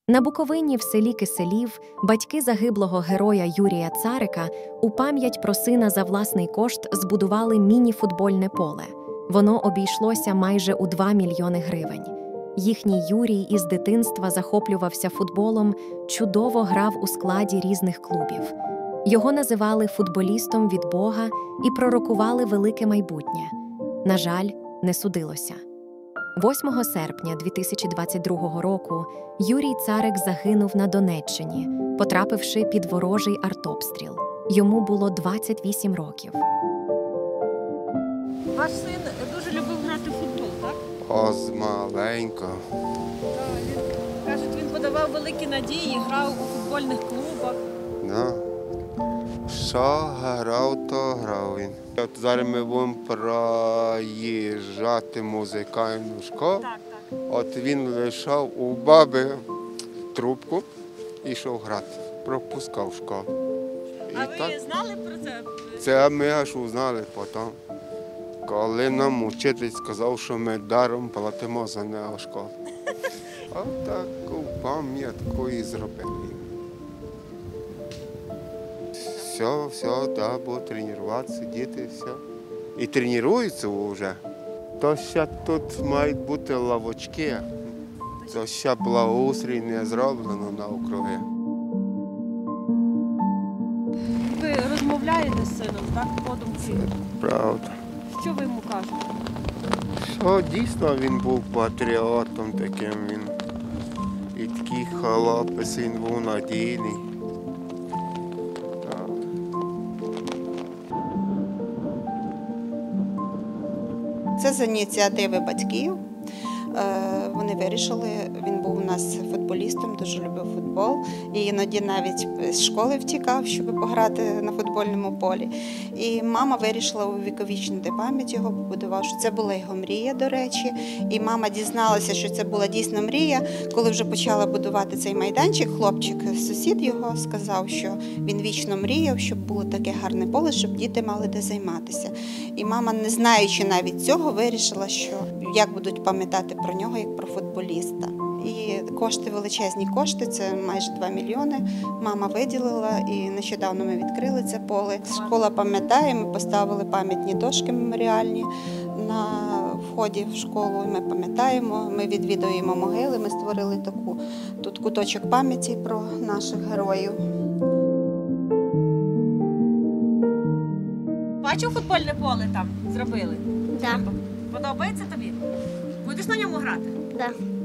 На Буковині в селі Киселів батьки загиблого героя Юрія Царика у пам'ять про сина за власний кошт збудували міні-футбольне поле. Воно обійшлося майже у 2 мільйони гривень. Їхній Юрій із дитинства захоплювався футболом, чудово грав у складі різних клубів. Його називали футболістом від Бога і пророкували велике майбутнє. На жаль, не судилося. 8 серпня 2022 року Юрій Царик загинув на Донеччині, потрапивши під ворожий артобстріл. Йому було 28 років. Ваш син дуже любив грати в футбол, так? З маленького. Кажуть, він подавав великі надії, грав у футбольних клубах. Да. Що грав, то грав він. От зараз ми будемо проїжджати музикальну школу. Так. От він лишав у баби трубку і йшов грати. Пропускав школу. А ви знали про це? Це ми аж узнали потім. Коли нам учитель сказав, що ми даром платимо за нього школу. От таку пам'ятку і зробили. Все, да, буду тренуватися, діти, все. І тренуються вже. То ще тут мають бути лавочки. То ще благоустрій не зроблено на округи. Ви розмовляєте з сином, так, подумки? Правда. Що ви йому кажете? Що дійсно він був патріотом таким, він і такий хлопець, він був надійний. Це з ініціативи батьків. Вони вирішили, він був у нас футболістом, дуже любив футбол. І іноді навіть з школи втікав, щоб пограти на футбольному полі. І мама вирішила увіковічнити пам'ять його, побудував, що це була його мрія, до речі. І мама дізналася, що це була дійсно мрія. Коли вже почала будувати цей майданчик, хлопчик, сусід його, сказав, що він вічно мріяв, щоб було таке гарне поле, щоб діти мали де займатися. І мама, не знаючи навіть цього, вирішила, що як будуть пам'ятати про нього, як про футболіста. І кошти, величезні кошти, це майже 2 мільйони, мама виділила, і нещодавно ми відкрили це поле. Школа пам'ятає, ми поставили пам'ятні дошки меморіальні на вході в школу, ми пам'ятаємо, ми відвідуємо могили, ми створили тут куточок пам'яті про наших героїв. Бачив футбольне поле там зробили? Так. Подобається тобі? Будеш на ньому грати? Так.